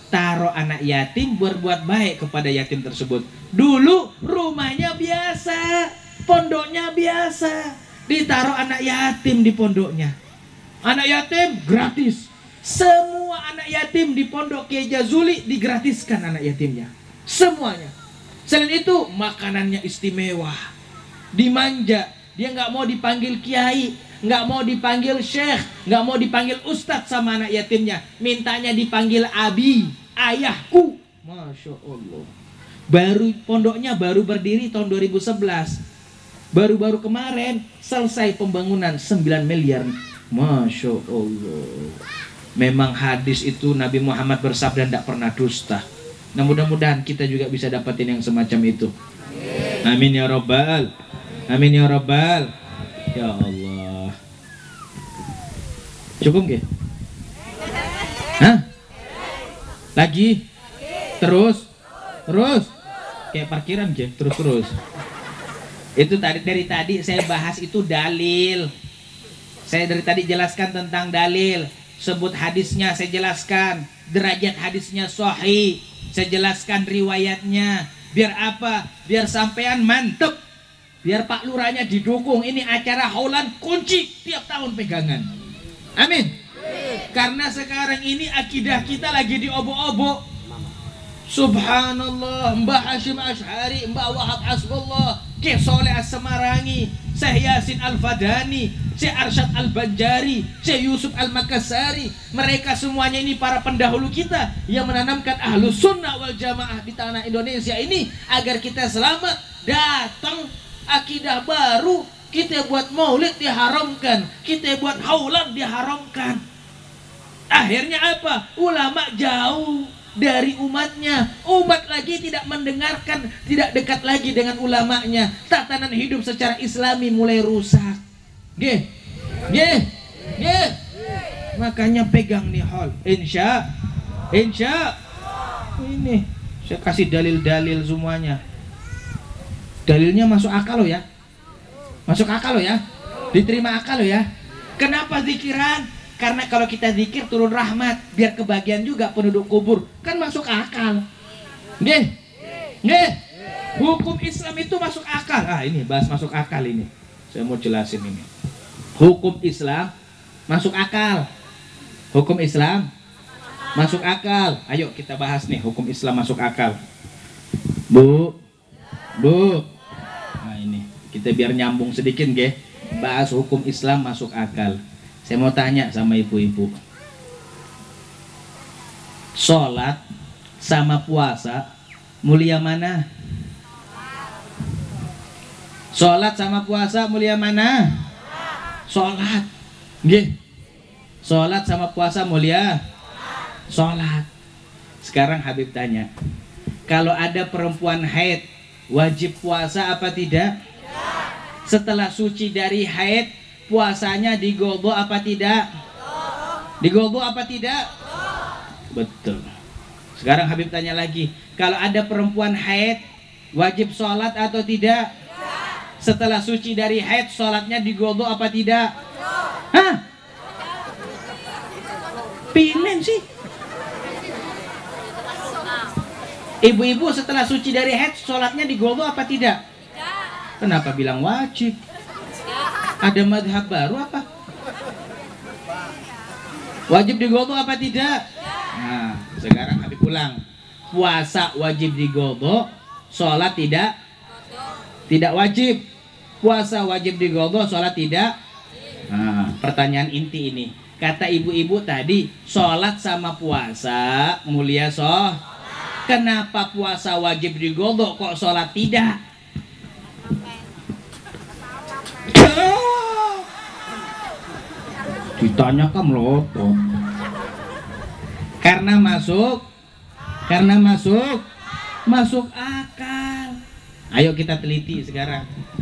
taruh anak yatim, berbuat baik kepada yatim tersebut. Dulu rumahnya biasa, pondoknya biasa, ditaruh anak yatim di pondoknya. Anak yatim gratis. Semua anak yatim di pondok Kiai Jazuli digratiskan anak yatimnya. Semuanya. Selain itu makanannya istimewa, dimanja. Dia nggak mau dipanggil kiai, nggak mau dipanggil syekh, nggak mau dipanggil ustadz sama anak yatimnya. Mintanya dipanggil abi, ayahku. Masya Allah. Pondoknya baru berdiri tahun 2011. Baru-baru kemarin selesai pembangunan 9 miliar. Masya Allah. Memang hadis itu Nabi Muhammad bersabda tidak pernah dusta. Nah, mudah-mudahan kita juga bisa dapatin yang semacam itu. Amin ya Rabbal. Amin ya Rabbal. Ya Allah. Cukup nggih? Hah? Lagi? Terus? Kayak parkiran nggih, terus. Itu dari tadi saya bahas itu dalil. Saya dari tadi jelaskan tentang dalil. Sebut hadisnya saya jelaskan, derajat hadisnya sahih, saya jelaskan riwayatnya. Biar apa? Biar sampean mantep, biar Pak Lurahnya didukung. Ini acara haulan kunci tiap tahun pegangan. Amin. Karena sekarang ini akidah kita lagi diobok-obok. Subhanallah, Mbah Hashim Ash'ari, Mbah Wahab Asbullah, Syekh Soleh As-Semarangi, Syekh Yasin Al-Fadani, Syekh Arsyad Al-Banjari, Syekh Yusuf Al-Makassari. Mereka semuanya ini para pendahulu kita yang menanamkan Ahlus Sunnah wal Jamaah di tanah Indonesia ini agar kita selamat. Datang akidah baru, kita buat maulid diharamkan, kita buat haulan diharamkan. Akhirnya apa? Ulama jauh dari umatnya. Umat lagi tidak mendengarkan, tidak dekat lagi dengan ulamanya. Tatanan hidup secara islami mulai rusak. Nggih. Makanya pegang nih hal. Insya ini saya kasih dalil-dalil semuanya. Dalilnya masuk akal loh ya. Masuk akal loh ya. Diterima akal loh ya. Kenapa zikiran? Karena kalau kita zikir turun rahmat, biar kebagian juga penduduk kubur. Kan masuk akal. Nggih. Hukum Islam itu masuk akal. Ini bahas masuk akal ini. Saya mau jelasin ini. Hukum Islam masuk akal. Hukum Islam masuk akal. Ayo kita bahas nih hukum Islam masuk akal. Bu. Nah ini kita biar nyambung sedikit nggih. Bahas hukum Islam masuk akal. Saya mau tanya sama ibu-ibu, sholat sama puasa mulia mana? Sholat sama puasa mulia mana? Sholat. Nggih. Sholat sama puasa mulia? Sholat. Sekarang Habib tanya, kalau ada perempuan haid wajib puasa apa tidak? Setelah suci dari haid, puasanya digodo apa tidak? Digodo apa tidak? Betul. Sekarang Habib tanya lagi, kalau ada perempuan haid wajib sholat atau tidak? Setelah suci dari haid, sholatnya digodo apa tidak? Hah? Pinen sih. Ibu-ibu setelah suci dari haid, sholatnya digodo apa tidak? Kenapa bilang wajib? Ada madhab baru apa? Wajib digodo apa tidak? Nah, sekarang Habib ulang. Puasa wajib digodo, sholat tidak wajib. Puasa wajib digodo, sholat tidak. Nah, pertanyaan inti ini. Kata ibu-ibu tadi, sholat sama puasa mulia Kenapa puasa wajib digodo kok sholat tidak? Ditanya kan melotot. Karena masuk akal. Ayo kita teliti sekarang.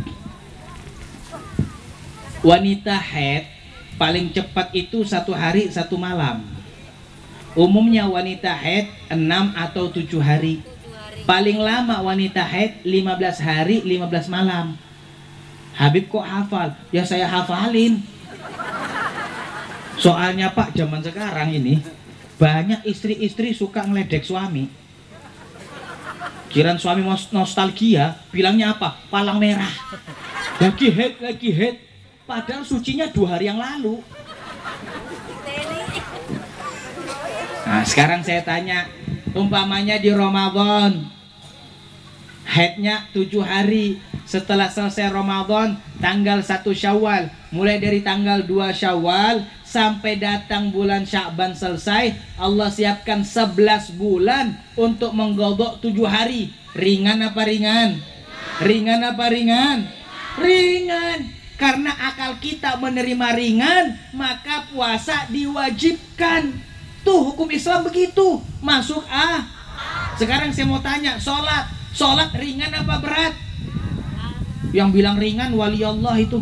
Wanita haid paling cepat itu 1 hari 1 malam. Umumnya wanita haid 6 atau 7 hari. Paling lama wanita haid 15 hari 15 malam. Habib kok hafal? Ya saya hafalin. Soalnya Pak, zaman sekarang ini Banyak istri-istri suka ngeledek suami. Kiran suami nostalgia, bilangnya apa? Palang merah. Lagi head. Padahal sucinya 2 hari yang lalu. Nah, sekarang saya tanya, umpamanya di Ramadan, haidnya 7 hari. Setelah selesai Ramadan, tanggal 1 Syawal, mulai dari tanggal 2 Syawal sampai datang bulan Sya'ban selesai, Allah siapkan 11 bulan untuk menggodok 7 hari. Ringan apa ringan? Ringan apa ringan? Ringan. Karena akal kita menerima ringan, maka puasa diwajibkan. Tuh hukum Islam begitu. Masuk Sekarang saya mau tanya, sholat ringan apa berat? Yang bilang ringan wali Allah itu.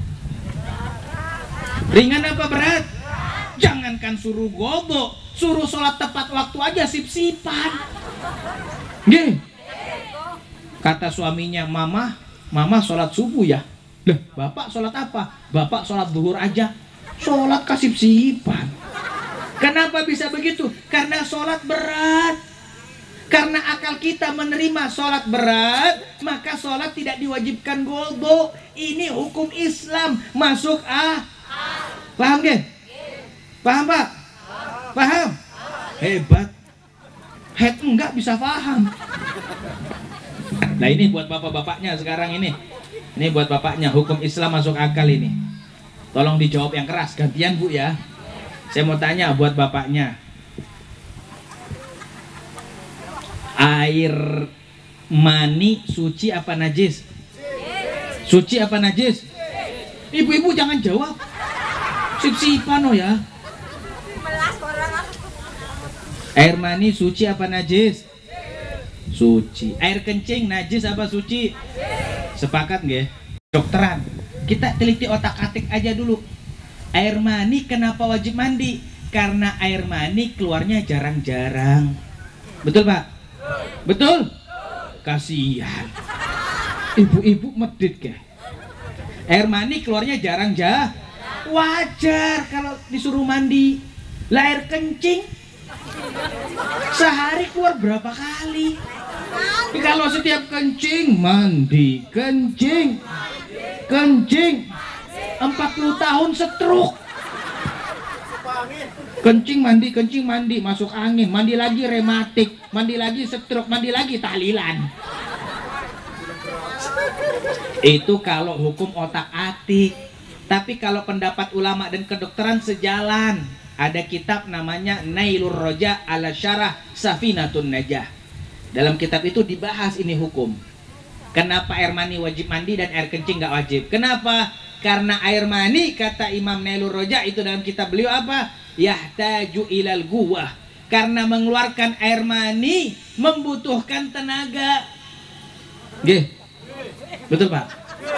Ringan apa berat? Jangankan suruh godok, suruh sholat tepat waktu aja sip-sipan. Nggih. Kata suaminya, mama sholat subuh ya. Lah, bapak sholat apa? Bapak sholat zuhur aja. Sholat kasip-sipan. Kenapa bisa begitu? Karena sholat berat. Karena akal kita menerima sholat berat, maka sholat tidak diwajibkan godok. Ini hukum Islam. Masuk Paham gak? Paham Pak? Paham? Hebat. Head enggak bisa paham. Nah ini buat bapak-bapaknya sekarang ini. Ini buat bapaknya, hukum Islam masuk akal ini. Tolong dijawab yang keras, gantian Bu ya. Saya mau tanya buat bapaknya. Air mani suci apa najis? Suci apa najis? Ibu-ibu jangan jawab. Sip-sipan ya. Air mani suci apa najis? Suci. Air kencing najis apa suci? Sepakat nggih? Dokteran. Kita teliti otak-atik aja dulu. Air mani kenapa wajib mandi? Karena air mani keluarnya jarang-jarang. Betul Pak? Betul? Kasihan. Ibu-ibu medit ke? Air mani keluarnya jarang-jarang. Wajar kalau disuruh mandi. Lah air kencing sehari keluar berapa kali? Kalau setiap kencing mandi, kencing 40 tahun stroke. Kencing mandi, masuk angin, mandi lagi rematik, mandi lagi stroke, mandi lagi tahlilan. Itu kalau hukum otak-atik. Tapi kalau pendapat ulama dan kedokteran sejalan. Ada kitab namanya Nailur Roja ala Syarah Safinatun Najah. Dalam kitab itu dibahas ini hukum. Kenapa air mani wajib mandi dan air kencing gak wajib? Kenapa? Karena air mani, kata Imam Nailur Roja itu dalam kitab beliau apa? Yahtaju ilal guwah. Karena mengeluarkan air mani membutuhkan tenaga. Nggih. Betul Pak?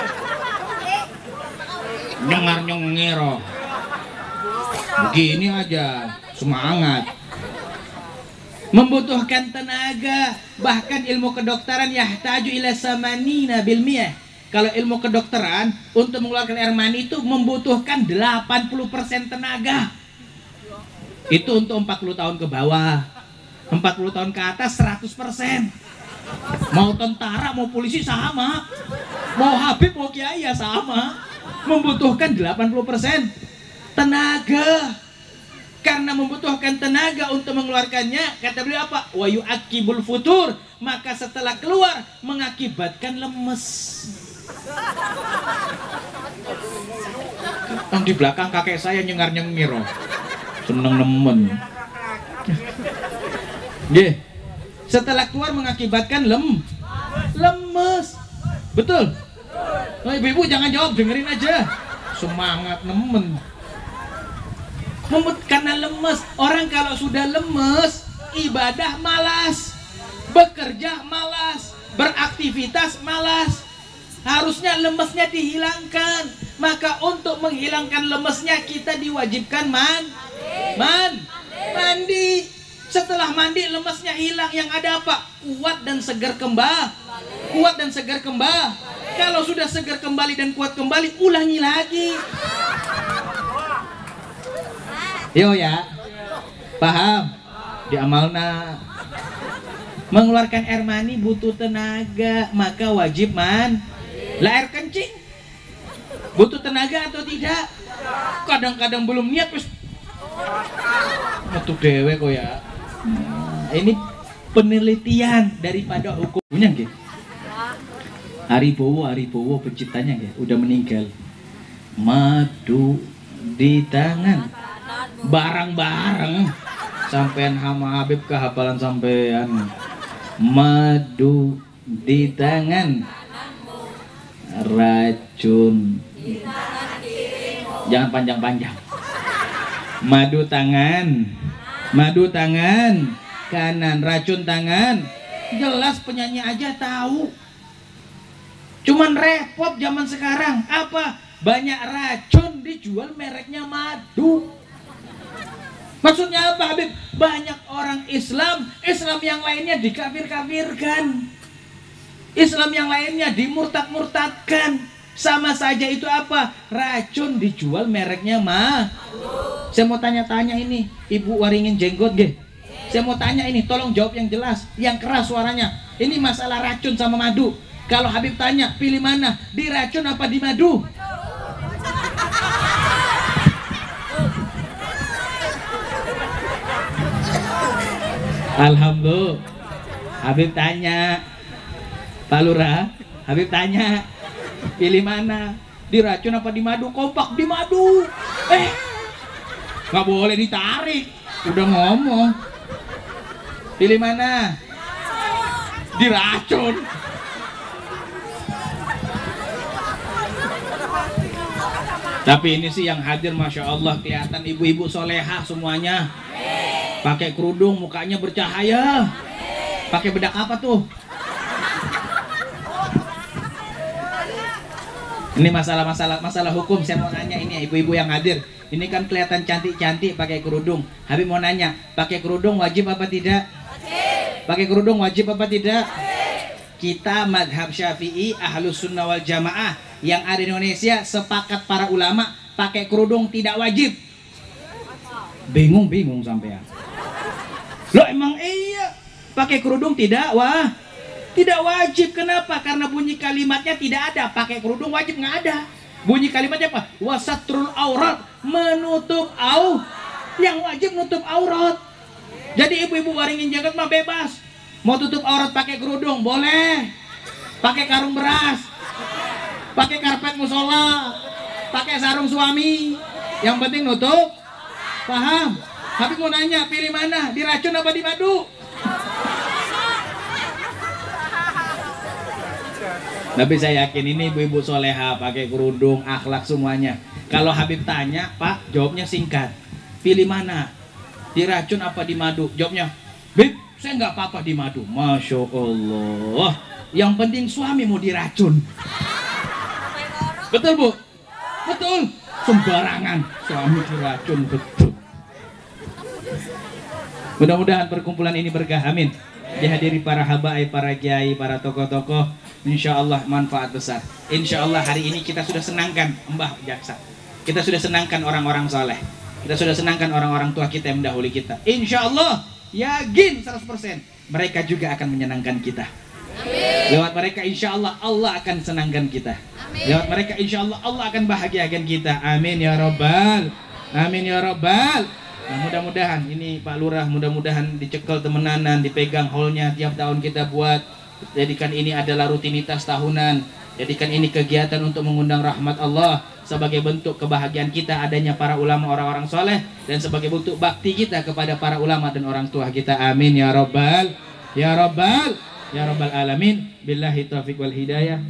Nyengir. Begini aja, semangat. Membutuhkan tenaga. Bahkan ilmu kedokteran yahtaju ila samanina bil miyah. Kalau ilmu kedokteran untuk mengeluarkan air mani itu membutuhkan 80% tenaga. Itu untuk 40 tahun ke bawah. 40 tahun ke atas 100%. Mau tentara, mau polisi sama. Mau Habib, mau Kiai ya sama. Membutuhkan 80% tenaga. Karena membutuhkan tenaga untuk mengeluarkannya, kata beliau apa? Wa yu'aqibul futur. Maka setelah keluar mengakibatkan lemes. Yang di belakang kakek saya nyengar-nyengir. Seneng nemen. Nggih. Setelah keluar mengakibatkan lemes. Betul? Oh, ibu-ibu jangan jawab, dengerin aja. Semangat nemen. Karena lemes. Orang kalau sudah lemes, ibadah malas, bekerja malas, beraktivitas malas. Harusnya lemesnya dihilangkan. Maka untuk menghilangkan lemesnya kita diwajibkan mandi. Setelah mandi lemesnya hilang, yang ada apa? Kuat dan segar kembali. Kalau sudah segar kembali dan kuat kembali, ulangi lagi. Yo ya. Paham? Diamalna. Mengeluarkan air mani butuh tenaga, maka wajib man. Lah air kencing butuh tenaga atau tidak? Kadang-kadang belum niat terus metu dewe kok ya. Ini penelitian daripada hukumnya gitu. Aribowo penciptanya ya, udah meninggal. Madu di tangan, barang-barang sampean hama Habib kehafalan sampean. Madu di tangan, racun. Jangan panjang-panjang. Madu tangan kanan, racun tangan. Jelas penyanyi aja tahu. Cuman repot zaman sekarang. Apa? Banyak racun dijual mereknya madu. Maksudnya apa Habib? Banyak orang Islam yang lainnya dikafir-kafirkan. Islam yang lainnya dimurtad-murtadkan. Sama saja itu apa? Racun dijual mereknya madu. Saya mau tanya-tanya ini, Ibu Waringin Jenggot ge. Saya mau tanya ini, tolong jawab yang jelas, yang keras suaranya. Ini masalah racun sama madu. Kalau Habib tanya, pilih mana? Di racun apa di madu? Alhamdulillah. Habib tanya, Pak Lurah, Habib tanya, pilih mana? Di racun apa di madu? Kompak di madu. Nggak boleh ditarik. Udah ngomong. Pilih mana? Di racun. Tapi ini sih yang hadir, Masya Allah, kelihatan ibu-ibu solehah semuanya. Pakai kerudung, mukanya bercahaya. Pakai bedak apa tuh? Ini masalah hukum. Saya mau nanya ini ibu-ibu yang hadir. Ini kan kelihatan cantik-cantik pakai kerudung. Habib mau nanya, pakai kerudung wajib apa tidak? Wajib. Pakai kerudung wajib apa tidak? Wajib. Kita madhab Syafi'i Ahlus Sunnah wal Jamaah yang ada di Indonesia sepakat para ulama pakai kerudung tidak wajib. Bingung sampean. Loh emang iya pakai kerudung tidak wajib. Kenapa? Karena bunyi kalimatnya tidak ada. Pakai kerudung wajib nggak ada. Bunyi kalimatnya apa? Wasatrul aurat, menutup yang wajib nutup aurat. Jadi ibu-ibu Waringin Jenggot mah bebas. Mau tutup aurat pakai kerudung boleh. Pakai karung beras. Pakai karpet musola. Pakai sarung suami. Yang penting nutup. Paham? Habib mau nanya, pilih mana? Di racun apa di madu? Tapi saya yakin ini ibu-ibu soleha pakai kerudung, akhlak semuanya. Kalau Habib tanya, Pak, jawabnya singkat. Pilih mana? Di racun apa di madu? Jawabnya, Bib, saya nggak apa-apa di madu. Masya Allah. Yang penting suami mau diracun. Betul Bu? Betul. Sembarangan suami diracun, betul. Mudah-mudahan perkumpulan ini berkah, amin. Dihadiri para habaib, para kiai, para tokoh-tokoh. Insya Allah manfaat besar. Insya Allah hari ini kita sudah senangkan Mbah Jaksa. Kita sudah senangkan orang-orang soleh. Kita sudah senangkan orang-orang tua kita yang mendahului kita. Insya Allah yakin 100% mereka juga akan menyenangkan kita. Amin. Lewat mereka insya Allah Allah akan senangkan kita. Amin. Lewat mereka insya Allah Allah akan bahagiakan kita. Amin ya Rabbal. Amin ya Rabbal. Nah, mudah-mudahan ini Pak Lurah, mudah-mudahan dicekel temenanan, dipegang hallnya tiap tahun kita buat. Jadikan ini adalah rutinitas tahunan. Jadikan ini kegiatan untuk mengundang rahmat Allah. Sebagai bentuk kebahagiaan kita adanya para ulama orang-orang soleh. Dan sebagai bentuk bakti kita kepada para ulama dan orang tua kita. Amin ya Rabbal. Ya Rabbal. Ya Rabbal Alamin. Billahi taufiq wal hidayah.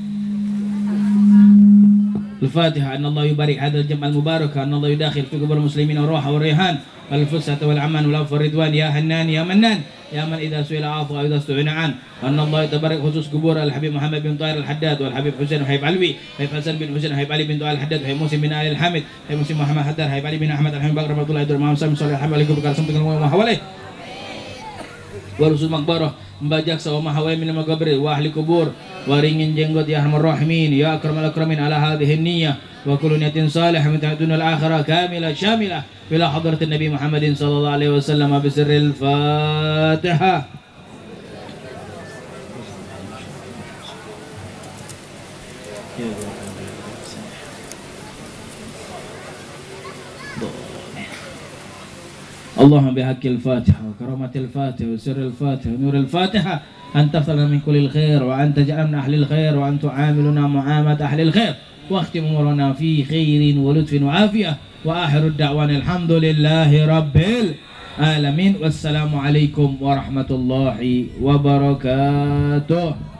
Al-Fatihah. Anallahu yubarik hadal jam'al mubarak. Anallahu yudakhil fi kubur muslimin wa ruha wa rihan. Wal-fusata wal-aman wal-afwa ridwan. Ya Hannan ya Mannan. Ya man idha su'ila afu wa idha su'ina an. Anallahu tabarak khusus kubur Al-Habib Muhammad bin Tahir Al-Haddad. Wal-Habib Husain Haib Alwi. Haib Hasan bin Husain Haib Ali bin Tahir Al-Haddad. Haib Musim bin Ali Al-Hamid. Haib Musim Muhammad Haddad. Haib Ali bin Ahmad Al-Hamid Bakar Rahmatullahi Dura Muhammad Sami Salih Al-Hamid Alaikum Bakar Sampai Kalmu Mahawalih. Warusul Makbarah. Mbajak sawa mahawai min magabri wa ahli kubur waringin jenggot ya arhamar rahimin ya akramal akramin ala hadhihi niyyah wa kullu niyatin salihah min dunya al-akhirah kamilah syamilah bila hadratin Nabi Muhammadin sallallahu alaihi wasallam bisirril Fatihah. اللهم بحق الفاتحة وكرامة الفاتحة وسر الفاتحة ونور الفاتحة أن تفضلنا من كل الخير وأن تجعلنا من أهل الخير وأن تعاملنا معاملة أهل الخير واختم أمورنا في خير ولطف وعافية وآخر الدعوان الحمد لله رب العالمين والسلام عليكم ورحمة الله وبركاته.